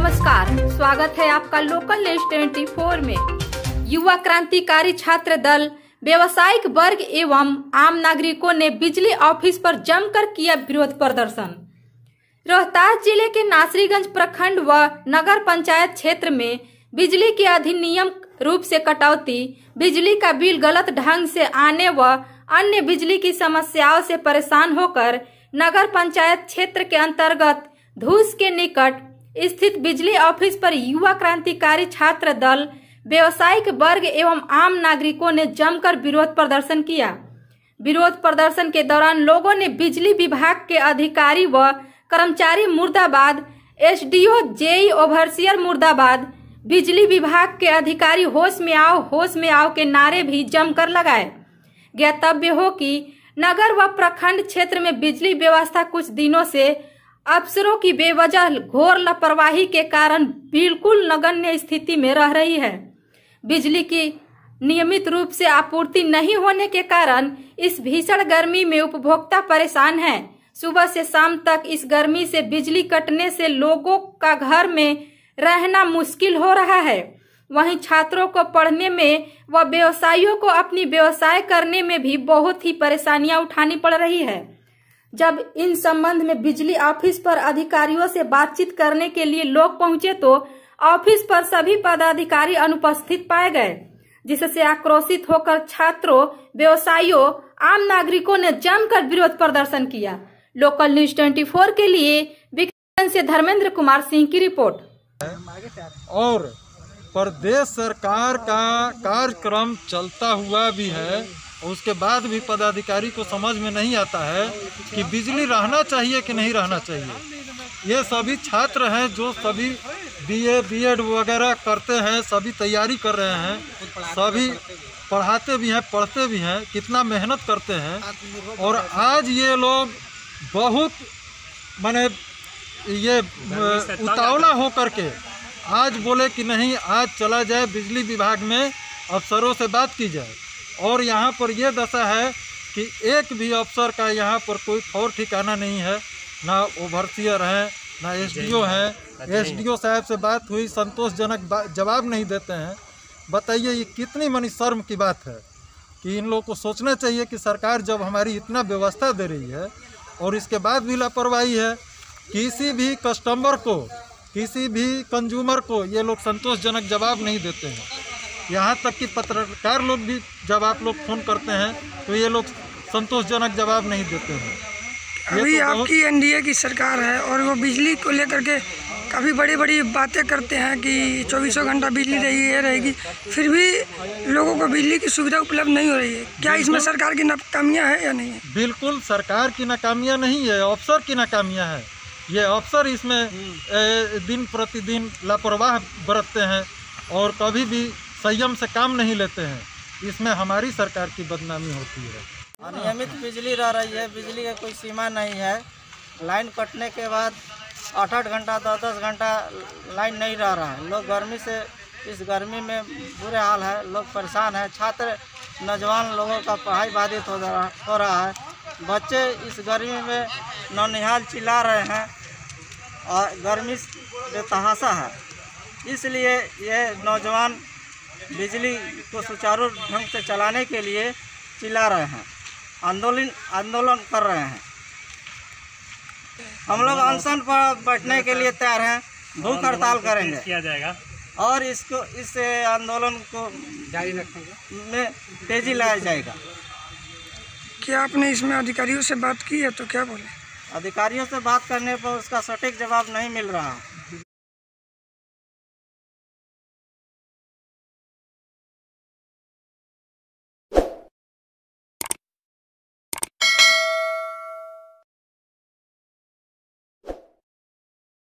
नमस्कार, स्वागत है आपका लोकल न्यूज 24 में। युवा क्रांतिकारी छात्र दल, व्यवसायिक वर्ग एवं आम नागरिकों ने बिजली ऑफिस पर जमकर किया विरोध प्रदर्शन। रोहतास जिले के नासरीगंज प्रखंड व नगर पंचायत क्षेत्र में बिजली के अधिनियम रूप से कटौती, बिजली का बिल गलत ढंग से आने व अन्य बिजली की समस्याओं से परेशान होकर नगर पंचायत क्षेत्र के अंतर्गत धूस के निकट स्थित बिजली ऑफिस पर युवा क्रांतिकारी छात्र दल, व्यवसायिक वर्ग एवं आम नागरिकों ने जमकर विरोध प्रदर्शन किया। विरोध प्रदर्शन के दौरान लोगों ने बिजली विभाग के अधिकारी व कर्मचारी मुर्दाबाद, एसडीओ, जेई, ओवरसियर मुर्दाबाद, बिजली विभाग के अधिकारी होश में आओ के नारे भी जमकर लगाए। ज्ञातव्य हो कि नगर व प्रखंड क्षेत्र में बिजली व्यवस्था कुछ दिनों से अफसरों की बेवजह घोर लापरवाही के कारण बिल्कुल नगण्य स्थिति में रह रही है। बिजली की नियमित रूप से आपूर्ति नहीं होने के कारण इस भीषण गर्मी में उपभोक्ता परेशान है। सुबह से शाम तक इस गर्मी से बिजली कटने से लोगों का घर में रहना मुश्किल हो रहा है। वहीं छात्रों को पढ़ने में व व्यवसायियों को अपनी व्यवसाय करने में भी बहुत ही परेशानियां उठानी पड़ रही है। जब इन संबंध में बिजली ऑफिस पर अधिकारियों से बातचीत करने के लिए लोग पहुंचे तो ऑफिस पर सभी पदाधिकारी अनुपस्थित पाए गए, जिससे आक्रोशित होकर छात्रों, व्यवसायियों, आम नागरिकों ने जमकर विरोध प्रदर्शन किया। लोकल न्यूज 24 के लिए विक्रम से धर्मेंद्र कुमार सिंह की रिपोर्ट। और प्रदेश सरकार का कार्यक्रम चलता हुआ भी है, उसके बाद भी पदाधिकारी को समझ में नहीं आता है कि बिजली रहना चाहिए कि नहीं रहना चाहिए। ये सभी छात्र हैं जो सभी बीए, बीएड वगैरह करते हैं, सभी तैयारी कर रहे हैं, सभी पढ़ाते भी हैं, पढ़ते भी हैं, कितना मेहनत करते हैं। और आज ये लोग बहुत माने ये उतावला हो करके आज बोले कि नहीं, आज चला जाए बिजली विभाग में, अफसरों से बात की जाए। और यहाँ पर यह दशा है कि एक भी अफसर का यहाँ पर कोई ठौर ठिकाना नहीं है, ना ओवरसियर है, ना एसडीओ है। एसडीओ साहब से बात हुई, संतोषजनक जवाब नहीं देते हैं। बताइए ये कितनी मनी शर्म की बात है कि इन लोगों को सोचना चाहिए कि सरकार जब हमारी इतना व्यवस्था दे रही है और इसके बाद भी लापरवाही है। किसी भी कस्टमर को, किसी भी कंज्यूमर को ये लोग संतोषजनक जवाब नहीं देते हैं। यहाँ तक कि पत्रकार लोग भी जब आप लोग फ़ोन करते हैं तो ये लोग संतोषजनक जवाब नहीं देते हैं। अभी तो आपकी एनडीए की सरकार है और वो बिजली को लेकर के काफ़ी बड़ी बड़ी बातें करते हैं कि 24 घंटा बिजली रहेगी, ये रहेगी, फिर भी लोगों को बिजली की सुविधा उपलब्ध नहीं हो रही है। क्या इसमें सरकार की नाकामियाँ है या नहीं है? बिल्कुल सरकार की नाकामियाँ नहीं है, अफसर की नाकामियाँ है। ये अफसर इसमें दिन प्रतिदिन लापरवाह बरतते हैं और कभी भी संयम से काम नहीं लेते हैं। इसमें हमारी सरकार की बदनामी होती है। अनियमित बिजली रह रही है, बिजली का कोई सीमा नहीं है। लाइन कटने के बाद 8-8 घंटा, 10-10 घंटा लाइन नहीं रह रहा है। लोग गर्मी से, इस गर्मी में बुरे हाल है, लोग परेशान हैं। छात्र, नौजवान लोगों का पढ़ाई बाधित हो रहा है। बच्चे इस गर्मी में नौनिहाल चिल्ला रहे हैं और गर्मी बेतहाशा है। इसलिए ये नौजवान बिजली को सुचारू ढंग से चलाने के लिए चिल्ला रहे हैं, आंदोलन कर रहे हैं। हम लोग अनशन पर बैठने के लिए तैयार हैं, भूख हड़ताल करेंगे किया जाएगा और इस आंदोलन को जारी रखेंगे में तेजी लाया जाएगा। क्या आपने इसमें अधिकारियों से बात की है तो क्या बोले? अधिकारियों से बात करने पर उसका सटीक जवाब नहीं मिल रहा है।